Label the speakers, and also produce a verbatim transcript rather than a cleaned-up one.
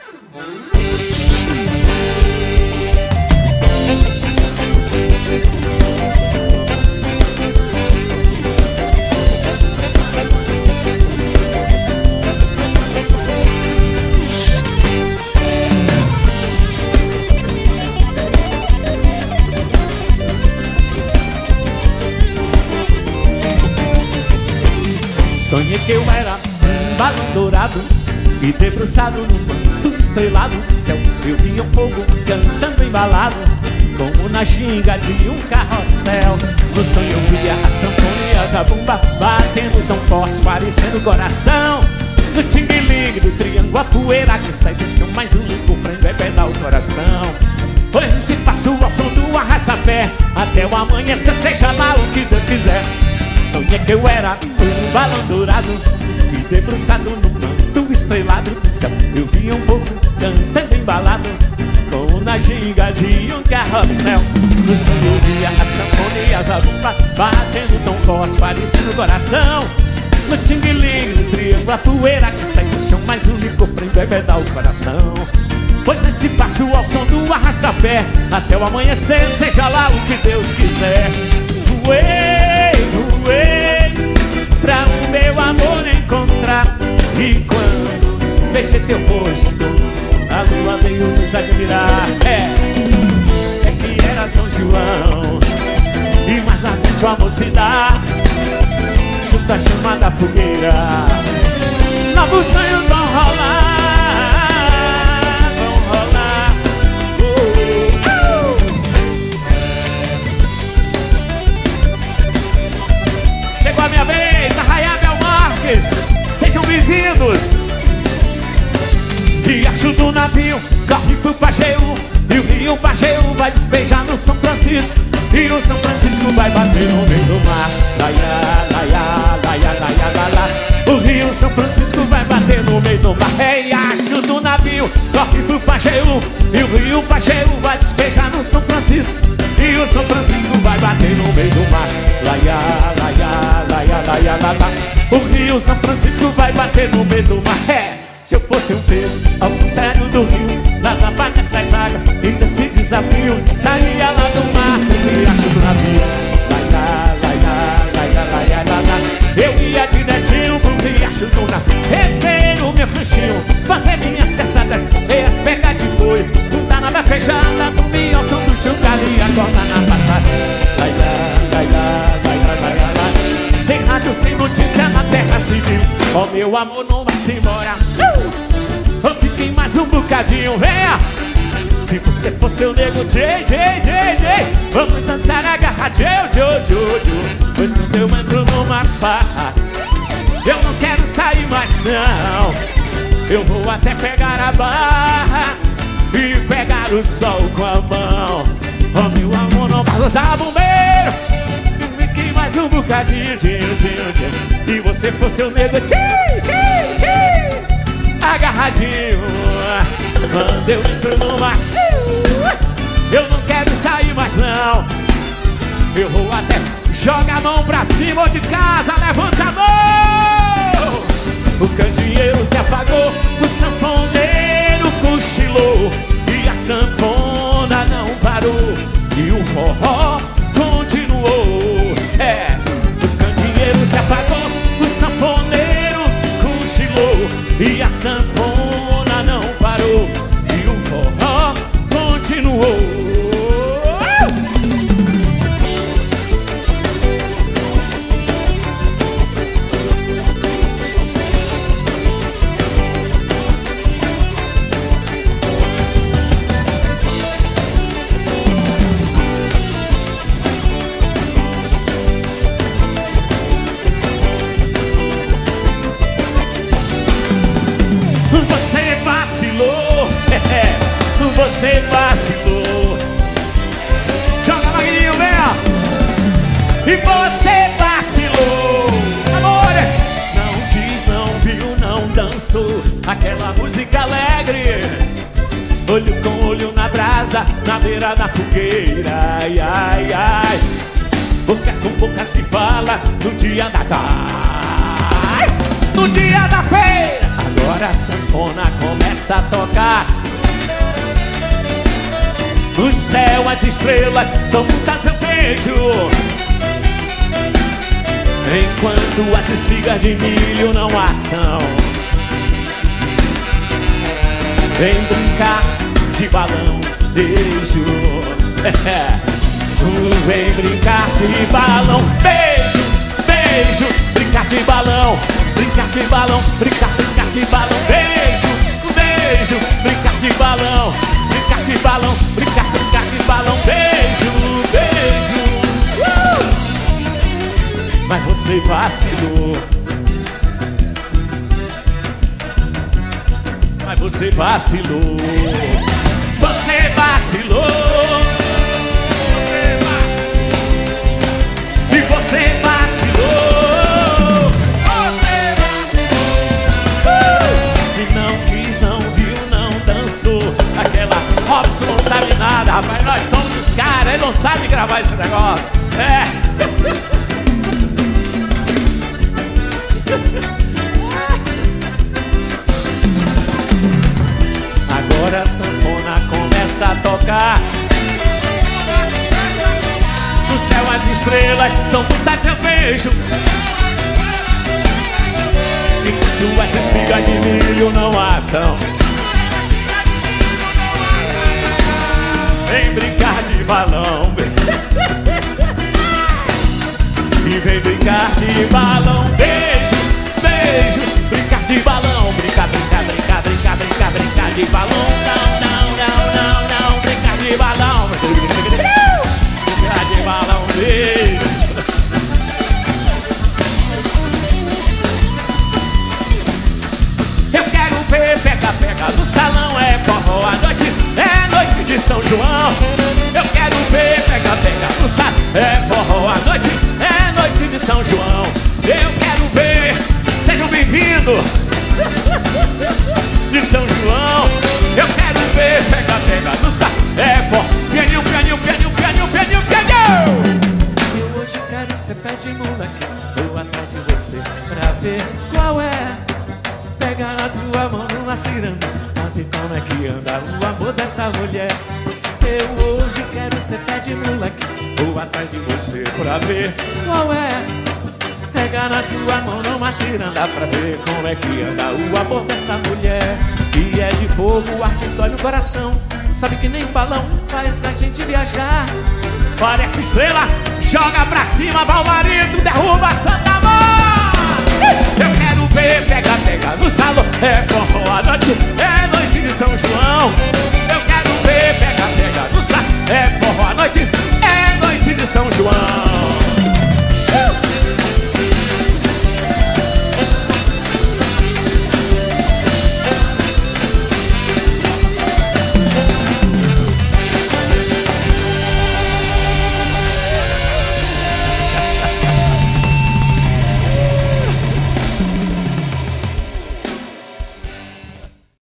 Speaker 1: Sonhei que eu era um balão dourado e debruçado num manto estrelado do céu. Eu via um fogo cantando embalado, como na ginga de um carrossel. No sonho eu via a sanfona e a zabumba batendo tão forte, parecendo coração. No ting-ling do triângulo, a poeira que sai do chão, mas o limpo prende é pedal o coração. Hoje se passo ao som do arrasta-pé, até o amanhecer, seja lá o que Deus quiser. Sonhei que eu era um balão dourado e debruçado num manto estrelado do céu. Eu via um povo cantando embalado, como na ginga de um carrossel. No sonho eu via a sanfona e a zabumba batendo tão forte, parecendo coração. No ting-ling, no triângulo, a poeira que sai do chão, mas o licor prende é pedal o coração. Pois nesse passo ao som do arrasta-pé, até o amanhecer, seja lá o que Deus quiser. Voei, voei, pra o meu amor encontrar. E quando beijei teu rosto, a lua veio nos admirar. É, é que era São João, e mais ardente o amor se dá, junto à chama da fogueira. Novos sonhos vão rolar. Chegou a minha vez, Arraiá Bel Marques, sejam bem-vindos. Riacho do navio, corre pro Pajeú, e o rio Pajeú vai despejar no São Francisco, e o São Francisco vai bater no meio do mar. Laia, laia, laia, laia, laia. O rio São Francisco vai bater no meio do mar. É riacho do navio, corre pro Pajeú, e o rio Pajeú vai despejar no São Francisco, e o São Francisco vai bater no meio do mar. Laia, laia, laia, laia, laia. O rio São Francisco vai bater no meio do mar. É, se eu fosse um peixe ao contrário do rio, nadava nessas águas e nesse desafio sairia lá do mar, no riacho do navio. Laia, laia, laia, laia, laia. Eu ia direitinho pro riacho do navio, rever o meu ranchinho, fazer minhas caçadas e as pegas de boi, montar na vaquejada, dormir ao som do chocalho e acordar na passada. Laia, laia, laia, laia, laia. Sem rádio, sem notícia na terra civil, ó oh, meu amor, não vai-se embora. uh! Fiquei mais um bocadinho, venha. Se você for seu nego, Jay, Jay, Jay, Jay, vamos dançar agarradinho, Jô, Jô, Jô. Pois quando eu entro numa farra, eu não quero sair mais não. Eu vou até pegar a barra e pegar o sol com a mão. Oh meu amor, não vai usar bombeiro. Fiquei mais um bocadinho, tio, tio, tio. E você for seu nego, tio, tio, tio, agarradinho. Quando eu entro numa, eu não quero sair mais não. Eu vou até joga a mão pra cima ou de casa, levanta a mão. O candeeiro se apagou, o sanfoneiro cochilou, e a sanfona não parou, e o forró continuou. É, o candeeiro se apagou, o sanfoneiro cochilou, e a sanfona não parou, e o forró continuou. Você vacilou. Joga, Magrinho, vem. E você vacilou. Amor, não quis, não viu, não dançou aquela música alegre, olho com olho na brasa, na beira da fogueira. Ai, ai, ai. Boca com boca se fala no dia da tarde, no dia da feira. Agora a sanfona começa a tocar. No céu as estrelas são muitas, eu vejo, enquanto as espigas de milho não assam. Vem brincar de balão, beijo. Vem brincar de balão, beijo, beijo. Brincar de balão, brincar de balão, brincar, brincar de balão, beijo, beijo. Brincar de balão, brincar de balão, brincar, brincar de balão, beijo, beijo. uh! Mas você vacilou. Mas você vacilou. Você vacilou. E você vacilou. Você vacilou. Se não quis, não viu, não dançou. Aquela Robson não sabe nada, rapaz. Nós somos os caras, ele não sabe gravar esse negócio. É. Agora a sanfona começa a tocar. No céu as estrelas são muitas, eu vejo, enquanto as espigas de milho não assam. Vem brincar de balão, e vem brincar de balão, beijo, beijo. Brincar de balão, brincar, brincar, brincar, brincar, brincar, brincar de balão. Não, não, não, não, não, brincar de balão. Brincar de balão, beijo. Eu quero ver, pega, pega no salão. É forró à noite, é noite de São João. Eu quero ver, pega, pega no salão. É forró à noite, é noite de São João. Eu quero ver, sejam bem-vindos de São João. Eu quero ver, pega, pega no salão. É forró, pianinho, pianinho, pianinho, pianinho, pianinho, pianinho. Eu hoje quero ser pé de moleque, vou atrás de você pra ver qual é. Pega na tua mão numa ciranda, sabe como é que anda o amor dessa mulher. Eu hoje quero ser pé de moleque, vou atrás de você pra ver qual é. Pega na tua mão numa ciranda pra ver como é que anda o amor dessa mulher. E é de fogo, o ar que dói no coração, sabe que nem balão faz a gente viajar. Parece estrela, joga pra cima, vai o marido, derruba Santa Amor. Eu quero ver, pega, pega no salão. É forró à noite, é noite de São João. Eu quero ver, pega, pega no salão. É forró à noite, é noite de São João.